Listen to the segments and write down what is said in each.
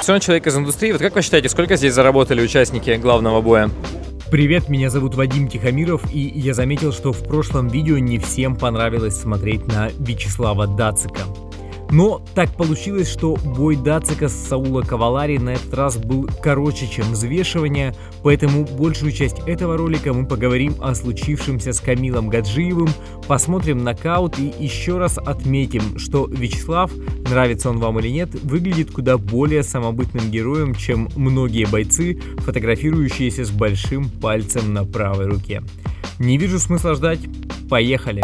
Все равно человек из индустрии. Вот как вы считаете, сколько здесь заработали участники главного боя? Привет, меня зовут Вадим Тихомиров, и я заметил, что в прошлом видео не всем понравилось смотреть на Вячеслава Дацика. Но так получилось, что бой Дацика с Саула Кавалари на этот раз был короче, чем взвешивание, поэтому большую часть этого ролика мы поговорим о случившемся с Камилом Гаджиевым, посмотрим нокаут и еще раз отметим, что Вячеслав, нравится он вам или нет, выглядит куда более самобытным героем, чем многие бойцы, фотографирующиеся с большим пальцем на правой руке. Не вижу смысла ждать, поехали!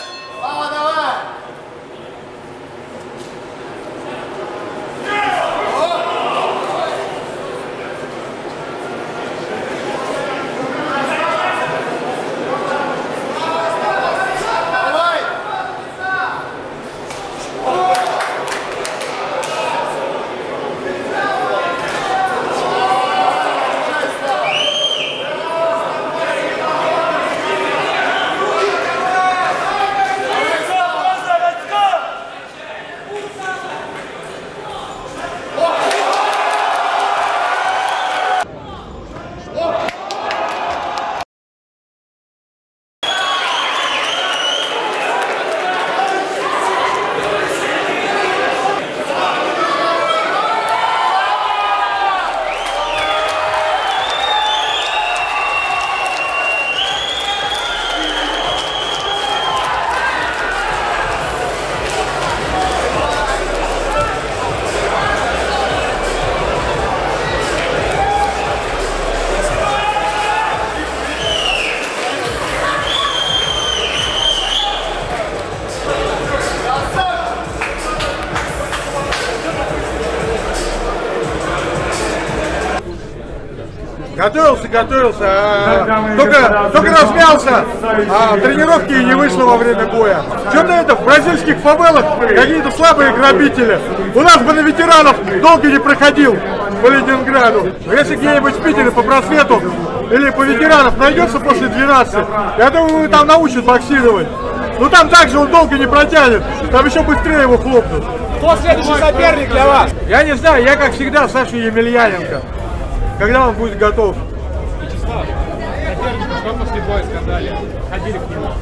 Готовился, только размялся, а тренировки не вышло во время боя. Что-то это, в бразильских фавелах какие-то слабые грабители. У нас бы на ветеранов долго не проходил по Ленинграду. Если где-нибудь в Питере по просвету или по ветеранов найдется после 12, я думаю, его там научат боксировать. Но там также он долго не протянет, там еще быстрее его хлопнут. Кто следующий соперник для вас? Я не знаю, я как всегда Саша Емельяненко. Когда он будет готов? Вячеслав, соперники, что после боя сказали? Ходили к нему.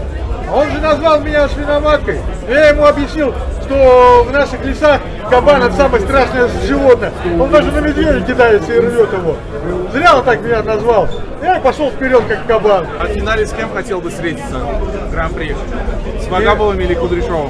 Он же назвал меня свиноматкой. Я ему объяснил, что в наших лесах кабан — это самое страшное животное. Он даже на медведя кидается и рвет его. Зря он так меня назвал. Я пошел вперед, как кабан. А в финале с кем хотел бы встретиться в Гран-при? С Вагабовым или Кудряшовым?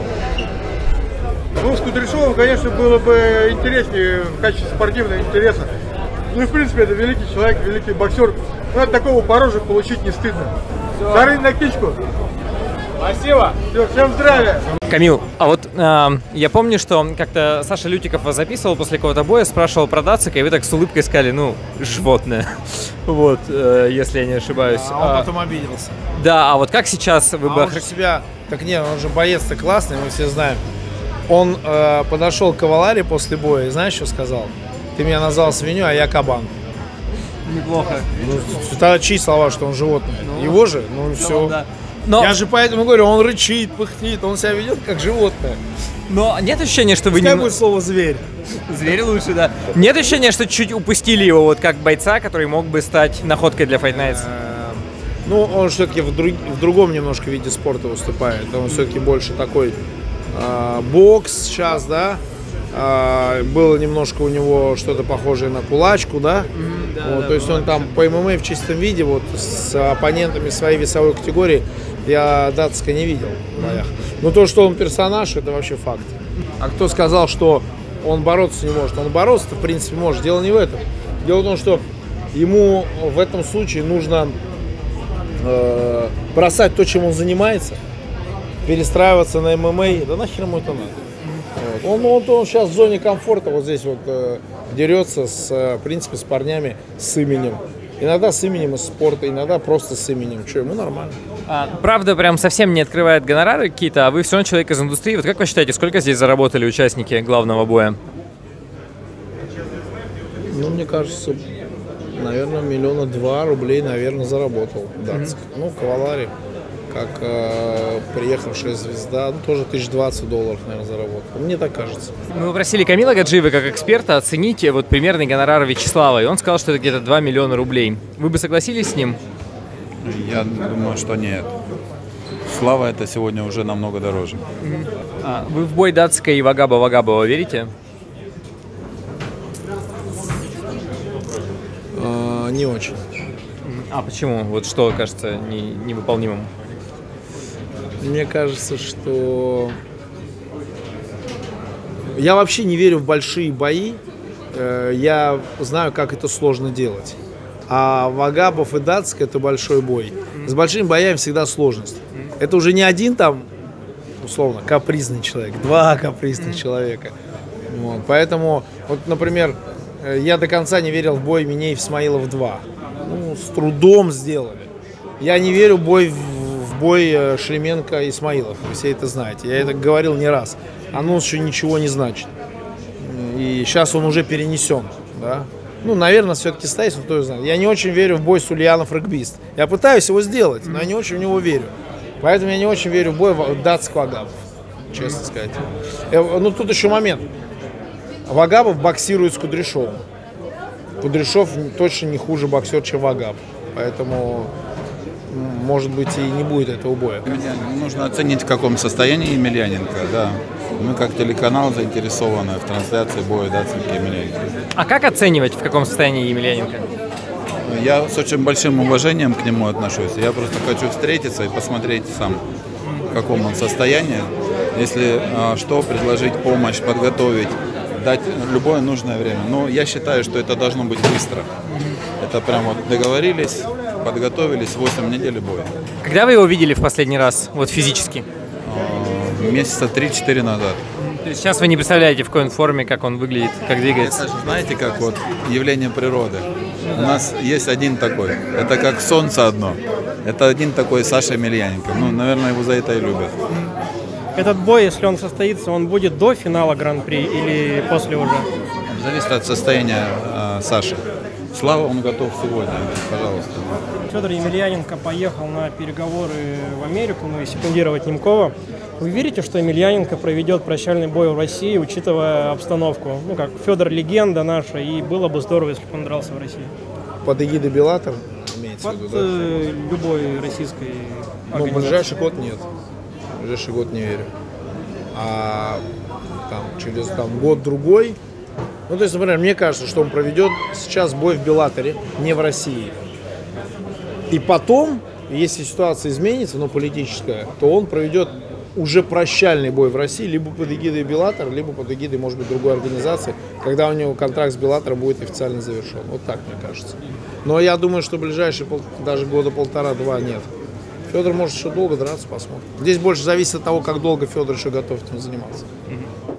Ну, с Кудряшовым, конечно, было бы интереснее в качестве спортивного интереса. Ну и в принципе это великий человек, великий боксер. Но от такого порожа получить не стыдно. Зарынь на кичку. Спасибо. Все, всем здравия. Камил, а вот я помню, что как-то Саша Лютиков вас записывал после какого-то боя, спрашивал про Дацика, и вы так с улыбкой сказали, ну, животное. Вот, если я не ошибаюсь. А он потом обиделся. Да, а вот как сейчас вы бы... Он же себя... Так нет, он же боец-то классный, мы все знаем. Он подошел к Кавалари после боя и знаешь, что сказал? Ты меня назвал свинью, а я кабан. Неплохо. Ну, это чьи слова, что он животное? Его же? Ну все. Да. Но... Я же поэтому говорю, он рычит, пыхтит, он себя ведет как животное. Но нет ощущения, что вы Пускай не... будет слово «зверь». Зверь лучше, да. Нет ощущения, что чуть упустили его вот как бойца, который мог бы стать находкой для Fight Nights? Ну, он все-таки в другом немножко виде спорта выступает. Он все-таки больше такой бокс сейчас, да. Было немножко у него что-то похожее на кулачку, да? То есть он там по ММА в чистом виде, вот с оппонентами своей весовой категории я Дацика не видел в боях. Но то, что он персонаж, это вообще факт. А кто сказал, что он бороться не может? Он бороться-то в принципе может. Дело не в этом. Дело в том, что ему в этом случае нужно бросать то, чем он занимается, перестраиваться на ММА. Да нахер ему это надо? Вот. Он сейчас в зоне комфорта вот здесь вот дерется в принципе с парнями с именем. Иногда с именем из спорта, иногда просто с именем. Что, ему нормально. Правда, прям совсем не открывает гонорары какие-то, а вы все равно человек из индустрии. Вот как вы считаете, сколько здесь заработали участники главного боя? Ну, мне кажется, наверное, 1,2 миллиона рублей, наверное, заработал Дацик. Ну, как приехавшая звезда, ну, тоже $1020, наверное, заработал. Мне так кажется. Мы попросили Камила Гаджиева, как эксперта, оценить вот примерный гонорар Вячеслава, и он сказал, что это где-то 2 миллиона рублей. Вы бы согласились с ним? Я думаю, что нет. Слава это сегодня уже намного дороже. Вы в бой Дацика и Вагабова верите? Не очень. А почему? Вот что кажется невыполнимым? Мне кажется, что я вообще не верю в большие бои. Я знаю, как это сложно делать. А Вагабов и Дацик — это большой бой. С большими боями всегда сложность. Это уже не один там, условно, капризный человек, два капризных человека. Вот. Поэтому, вот, например, я до конца не верил в бой Минеев-Исмаилов 2. Ну, с трудом сделали. Я не верю в бой Шлеменко-Исмаилов. Вы все это знаете. Я это говорил не раз. Анонс еще ничего не значит. И сейчас он уже перенесен. Да? Ну, наверное, все-таки Тайсон, кто знает. Я не очень верю в бой с Ульянов-Регбист. Я пытаюсь его сделать, но я не очень в него верю. Поэтому я не очень верю в бой Дацик-Вагабов, честно сказать. Ну, тут еще момент. Вагабов боксирует с Кудряшовым. Кудряшов точно не хуже боксер, чем Вагабов. Поэтому, может быть, и не будет этого боя. Нужно оценить, в каком состоянии Емельяненко, да. Мы как телеканал заинтересованы в трансляции боя Дацика и Емельяненко. А как оценивать, в каком состоянии Емельяненко? Я с очень большим уважением к нему отношусь. Я просто хочу встретиться и посмотреть сам, в каком он состоянии. Если что, предложить помощь, подготовить, дать любое нужное время. Но я считаю, что это должно быть быстро. Это прям вот договорились, подготовились, 8 недель боя. Когда вы его видели в последний раз, вот физически? Месяца 3-4 назад. То есть сейчас вы не представляете, в какой он форме, как он выглядит, как двигается? Это же, знаете, как вот явление природы. У нас есть один такой. Это как солнце одно. Это один такой Саша Емельяненко. Ну, наверное, его за это и любят. Этот бой, если он состоится, он будет до финала Гран-при или после уже? Зависит от состояния Саши. Слава, он готов сегодня, пожалуйста. Федор Емельяненко поехал на переговоры в Америку, ну и секундировать Немкова. Вы верите, что Емельяненко проведет прощальный бой в России, учитывая обстановку? Ну как, Федор легенда наша, и было бы здорово, если бы он дрался в России. Под эгидой Беллатор имеется в виду, да? Любой российской организации. Ну, в ближайший год нет. В ближайший год не верю. А там, через год-другой. Ну, то есть, например, мне кажется, что он проведет сейчас бой в Беллаторе, не в России. И потом, если ситуация изменится, но политическая, то он проведет уже прощальный бой в России, либо под эгидой Беллатора, либо под эгидой, может быть, другой организации, когда у него контракт с Беллатором будет официально завершен. Вот так, мне кажется. Но я думаю, что ближайшие даже года полтора-два нет. Федор может еще долго драться, посмотрим. Здесь больше зависит от того, как долго Федор еще готов этим заниматься.